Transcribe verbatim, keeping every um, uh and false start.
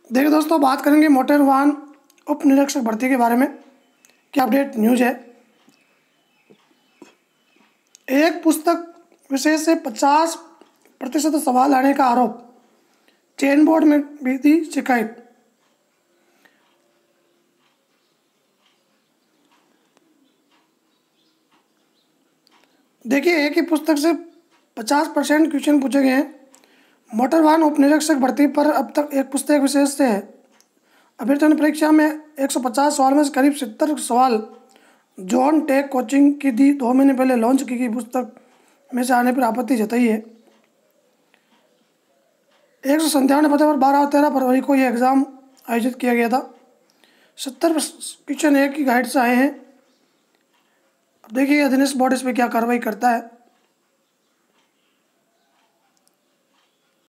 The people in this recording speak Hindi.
देखिए दोस्तों, बात करेंगे मोटर वाहन उप निरीक्षक भर्ती के बारे में। क्या अपडेट न्यूज है। एक पुस्तक विषय से पचास प्रतिशत सवाल आने का आरोप, चयन बोर्ड में भी दी शिकायत। देखिए, एक ही पुस्तक से पचास परसेंट क्वेश्चन पूछे गए हैं। मोटर वाहन उप निरीक्षक भर्ती पर अब तक एक पुस्तक विशेष से है। अभ्यर्थन परीक्षा में एक सौ पचास सवाल में से करीब सत्तर सवाल जॉन टेक कोचिंग की दी दो महीने पहले लॉन्च की गई पुस्तक में से आने पर आपत्ति जताई है। एक सौ संतानवे पदों पर बारह और तेरह फरवरी को यह एग्ज़ाम आयोजित किया गया था। सत्तर क्वेश्चन एक ही गाइड से आए हैं। अब देखिए अधीनस्थ बोर्ड इस पर क्या कार्रवाई करता है।